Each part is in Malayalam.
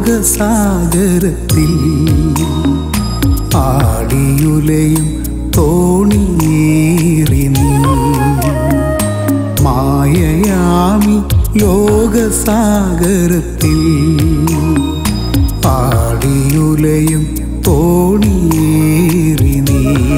ലോകസാഗരത്തിൽ ആടിയുലയും തോണിയേറി നീ മായയാമി ലോകസാഗരത്തിൽ ആടിയുലയും തോണിയേറി നീ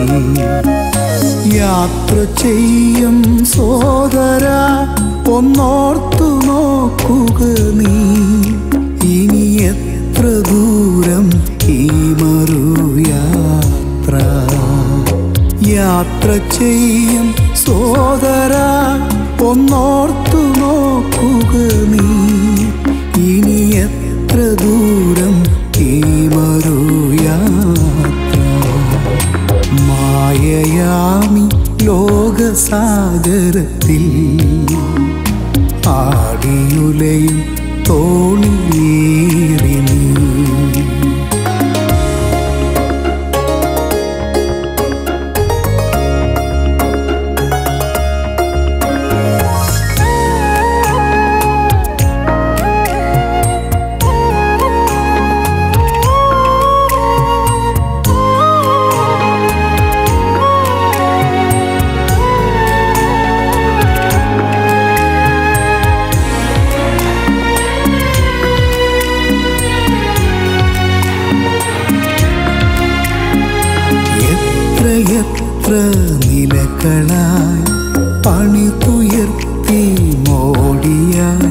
യാത്ര ചെയ്യും സോദര ഒന്നോർത്തു നോക്കുക നീ ഇനി എത്ര ദൂരം ഈ മറുയാത്ര യാത്ര ചെയ്യും സോദര ഒന്നോർത്തു നോക്കുക നീ ഇനി എത്ര ദൂരം ഈ മറുയാത്ര മായയാമി ലോകസാഗരത്തിൽ ആടിയുലയും തോണിയേറി നീ എത്ര നിലകളായി പണിതുയർത്തി മോടിയായി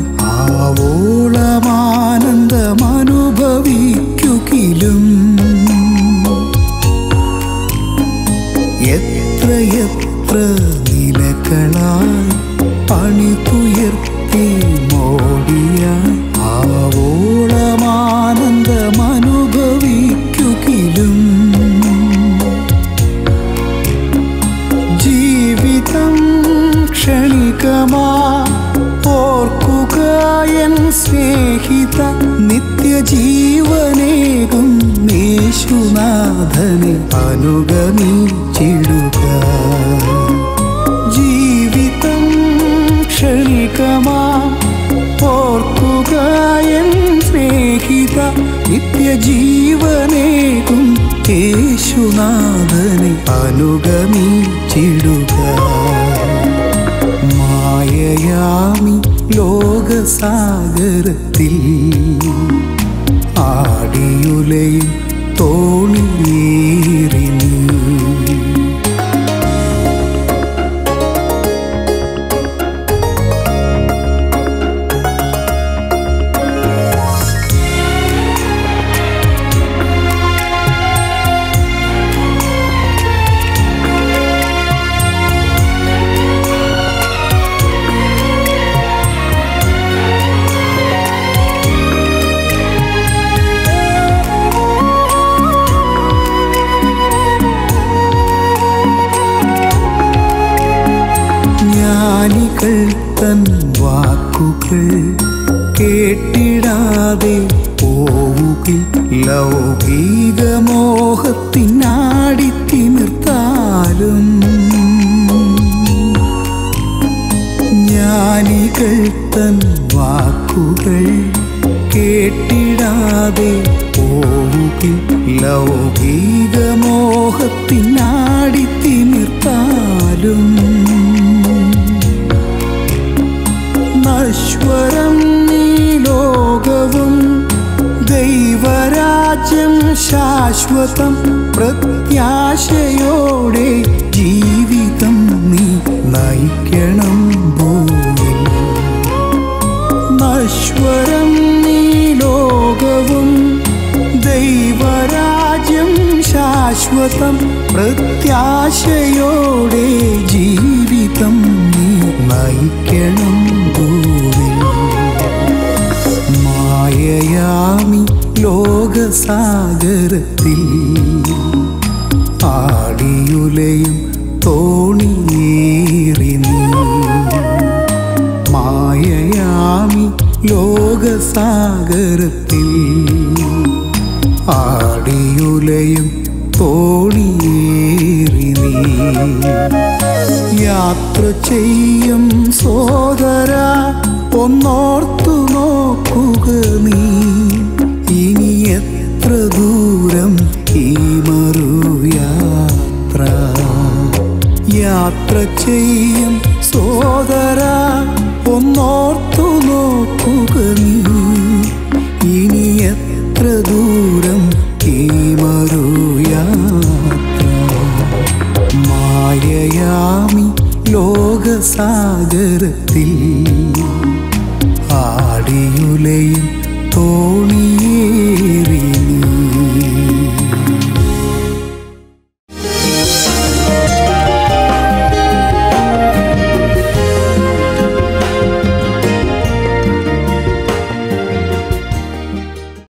ആവോളമാനന്ദമനുഭവിക്കുകിലും എത്ര നിലകളായി പണിതുയർത്തി മോടിയായി ആവോളമാനന്ദമനുഭവിക്കുകിലും ക്ഷണികമാ ഓർക്കുക എൻ സ്നേഹിത നിത്യജീവനേകും യേശുനാഥനെ അനുഗമിച്ചിടുക ജീവിതം ക്ഷണികമാ ഓർക്കുക എൻ സ്നേഹിത നിത്യജീവനേകും യേശുനാഥനെ അനുഗമിച്ചിടുക മായയാമി ലോകസാഗരത്തിൽ ആടിയുലയും തോണിയേറി നീ ജ്ഞാനികൾ തൻ വാക്കുകൾ കേട്ടിടാതെ പോവുകിൽ ലൗകിക മോഹത്തിനാടിത്തിമിർത്താലും ജ്ഞാനികൾ തൻ വാക്കുകൾ കേട്ടിടാതെ പോവുകിൽ ലൗകിക മോഹത്തിനാടിത്തിമിർത്താലും നശ്വരം നീ ലോകവും ദൈവരാജ്യം ശാശ്വതം പ്രത്യാശയോടെ ജീവിതം നീ നയിക്കണം ഭൂമിൽ നശ്വരം നീ ലോകവും ദൈവരാജ്യം ശാശ്വതം പ്രത്യാശയോടെ ജീവിതം നീ നയിക്കണം ഭൂമിൽ മായയാമി ലോകസാഗരത്തിൽ ആടിയുലയും തോണിയേറി നീ മായയാമി ലോകസാഗരത്തിൽ ആടിയുലയും തോണിയേറി നീ യാത്ര ചെയ്യും സോദര ഒന്നോർത്തു നോക്കുക നീ യാത്ര ചെയ്യും സോദരാ ഒന്നോർത്തു നോക്കുക നീ ഇനി എത്ര ദൂരം ഈ മറുയാത്ര മായയാമി ലോകസാഗരത്തിൽ ആടിയുലയും തോണിയേറി